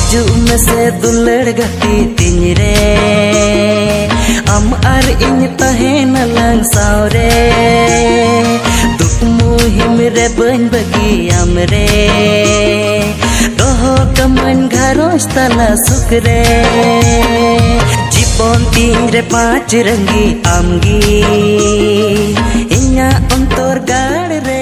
हिजू में से दुलड़ गती तिन रे आम आर इन तहेन लंग सावरे दुख मुहिम रे बन बगी आम रे दोहो कमन घरों तला सुख रे जीवन तीन रे पाँच रंगी आमगी इन्या अंतर गाड़ रे।